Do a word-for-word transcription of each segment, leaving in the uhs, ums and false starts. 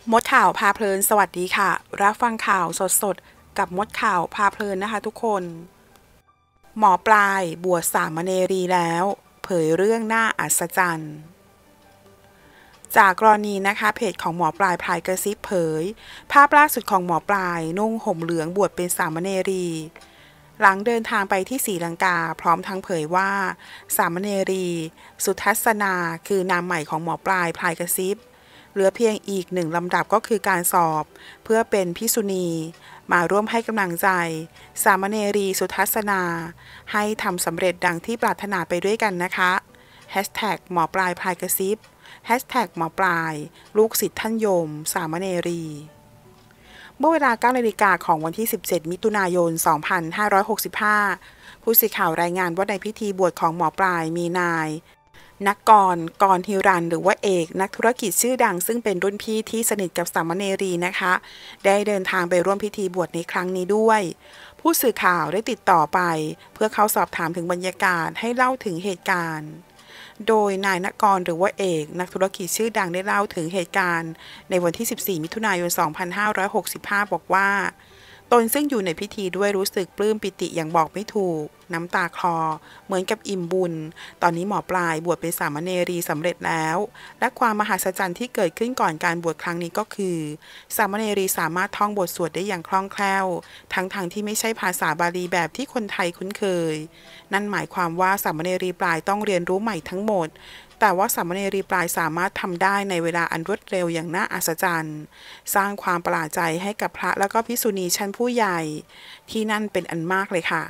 มดข่าวพาเพลินสวัสดีค่ะรับฟังข่าวสดๆกับมดข่าวพาเพลินนะคะทุกคนหมอปลายบวชสามเณรีแล้วเผยเรื่องน่าอัศจรรย์จากกรณีนะคะเพจของหมอปลายพลายกระซิบเผยภาพล่าสุดของหมอปลายนุ่งห่มเหลืองบวชเป็นสามเณรีหลังเดินทางไปที่ศรีลังกาพร้อมทั้งเผยว่าสามเณรีสุทัศนาคือนามใหม่ของหมอปลายพลายกระซิบเหลือเพียงอีกหนึ่งลำดับก็คือการสอบเพื่อเป็นภิกษุณีมาร่วมให้กำลังใจสามเณรีสุทัศนาให้ทำสำเร็จดังที่ปรารถนาไปด้วยกันนะคะแฮชแท็กหมอปลายพลายกระซิบแฮชแท็กหมอปลายลูกศิษย์ท่านโยมสามเณรีเมื่อเวลา เก้านาฬิกาของวันที่ สิบเจ็ด มิถุนายน สองพันห้าร้อยหกสิบห้า ผู้สื่อข่าวรายงานว่าในพิธีบวชของหมอปลายมีนายนักกรกรฮิรันหรือว่าเอกนักธุรกิจชื่อดังซึ่งเป็นรุ่นพี่ที่สนิทกับสามเณรีนะคะได้เดินทางไปร่วมพิธีบวชในครั้งนี้ด้วยผู้สื่อข่าวได้ติดต่อไปเพื่อเขาสอบถามถึงบรรยากาศให้เล่าถึงเหตุการณ์โดยนายนกรหรือว่าเอกนักธุรกิจชื่อดังได้เล่าถึงเหตุการณ์ในวันที่ สิบสี่ มิถุนายน สองพันห้าร้อยหกสิบห้า บอกว่าตนซึ่งอยู่ในพิธีด้วยรู้สึกปลื้มปิติอย่างบอกไม่ถูกน้ำตาคลอเหมือนกับอิ่มบุญตอนนี้หมอปลายบวชเป็นสามเณรีสำเร็จแล้วและความมหัศจรรย์ที่เกิดขึ้นก่อนการบวชครั้งนี้ก็คือสามเณรีสามารถท่องบทสวดได้อย่างคล่องแคล่วทั้งทางที่ไม่ใช่ภาษาบาลีแบบที่คนไทยคุ้นเคยนั่นหมายความว่าสามเณรีปลายต้องเรียนรู้ใหม่ทั้งหมดแต่ว่าสามเณรีปลายสามารถทำได้ในเวลาอันรวดเร็วอย่างน่าอัศจรรย์สร้างความประหลาดใจให้กับพระและก็ภิกษุณีชั้นผู้ใหญ่ที่นั่นเป็นอันมากเลยค่ะ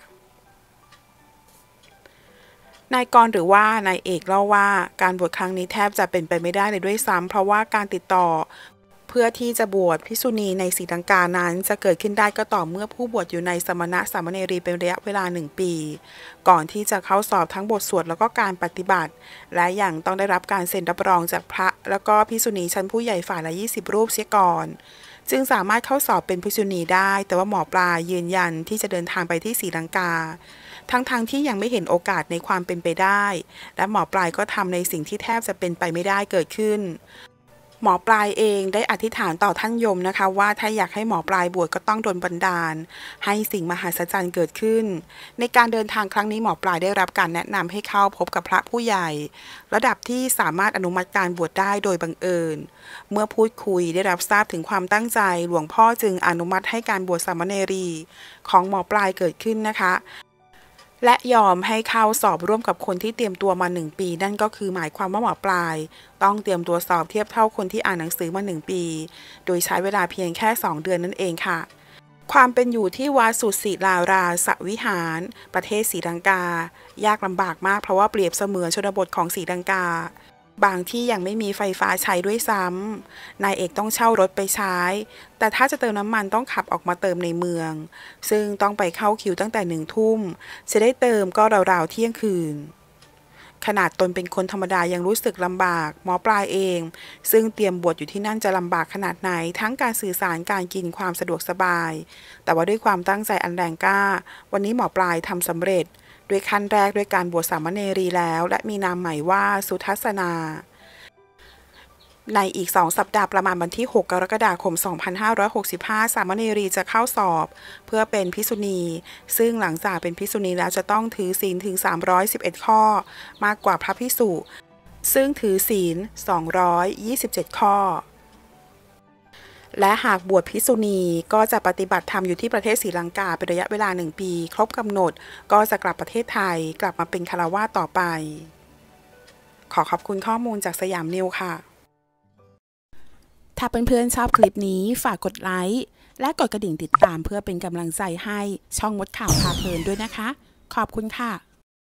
นายกรหรือว่านายเอกเล่าว่าการบวชครั้งนี้แทบจะเป็นไปไม่ได้เลยด้วยซ้ำเพราะว่าการติดต่อเพื่อที่จะบวชภิกษุณีในศรีลังกานั้นจะเกิดขึ้นได้ก็ต่อเมื่อผู้บวชอยู่ในสมณะสามเณรีเป็นระยะเวลาหนึ่งปีก่อนที่จะเข้าสอบทั้งบทสวดแล้วก็การปฏิบัติและอย่างต้องได้รับการเซ็นรับรองจากพระแล้วก็ภิกษุณีชั้นผู้ใหญ่ฝ่ายละยี่สิบรูปเสียก่อนจึงสามารถเข้าสอบเป็นภิกษุณีได้แต่ว่าหมอปลายืนยันที่จะเดินทางไปที่ศรีลังกาทั้งๆ ท, ที่ยังไม่เห็นโอกาสในความเป็นไปได้และหมอปลายก็ทำในสิ่งที่แทบจะเป็นไปไม่ได้เกิดขึ้นหมอปลายเองได้อธิษฐานต่อท่านยมนะคะว่าถ้าอยากให้หมอปลายบวชก็ต้องโดนบันดาลให้สิ่งมหัศจรรย์เกิดขึ้นในการเดินทางครั้งนี้หมอปลายได้รับการแนะนำให้เข้าพบกับพระผู้ใหญ่ระดับที่สามารถอนุมัติการบวชได้โดยบังเอิญเมื่อพูดคุยได้รับทราบถึงความตั้งใจหลวงพ่อจึงอนุมัติให้การบวชสามเณรีของหมอปลายเกิดขึ้นนะคะและยอมให้เข้าสอบร่วมกับคนที่เตรียมตัวมาหนึ่งปีนั่นก็คือหมายความว่าหมอปลายต้องเตรียมตัวสอบเทียบเท่าคนที่อ่านหนังสือมาหนึ่งปีโดยใช้เวลาเพียงแค่สองเดือนนั่นเองค่ะความเป็นอยู่ที่วัดสุศิลาราสวิหารประเทศศรีลังกายากลำบากมากเพราะว่าเปรียบเสมือนชนบทของศรีลังกาบางที่ยังไม่มีไฟฟ้าใช้ด้วยซ้ำนายเอกต้องเช่ารถไปใช้แต่ถ้าจะเติมน้ำมันต้องขับออกมาเติมในเมืองซึ่งต้องไปเข้าคิวตั้งแต่หนึ่งทุ่มจะได้เติมก็ราวๆเที่ยงคืนขนาดตนเป็นคนธรรมดายังรู้สึกลำบากหมอปลายเองซึ่งเตรียมบวชอยู่ที่นั่นจะลำบากขนาดไหนทั้งการสื่อสารการกินความสะดวกสบายแต่ว่าด้วยความตั้งใจอันแรงกล้าวันนี้หมอปลายทำสำเร็จด้วยขั้นแรกด้วยการบวชสามเณรีแล้วและมีนามใหม่ว่าสุทัศนาในอีกสองสัปดาห์ประมาณวันที่หกกรกฎาคมสองพันห้าร้อยหกสิบห้าสามเณรีจะเข้าสอบเพื่อเป็นภิกษุณีซึ่งหลังจากเป็นภิกษุณีแล้วจะต้องถือศีลถึงสามร้อยสิบเอ็ดข้อมากกว่าพระภิกษุซึ่งถือศีลสองร้อยยี่สิบเจ็ดข้อและหากบวชภิกษุณีก็จะปฏิบัติธรรมอยู่ที่ประเทศศรีลังกาเป็นระยะเวลาหนึ่งปีครบกำหนดก็จะกลับประเทศไทยกลับมาเป็นฆราวาสต่อไปขอขอบคุณข้อมูลจากสยามนิวค่ะถ้าเพื่อนๆชอบคลิปนี้ฝากกดไลค์และกดกระดิ่งติดตามเพื่อเป็นกำลังใจให้ช่องมดข่าวพาเพลินด้วยนะคะขอบคุณค่ะ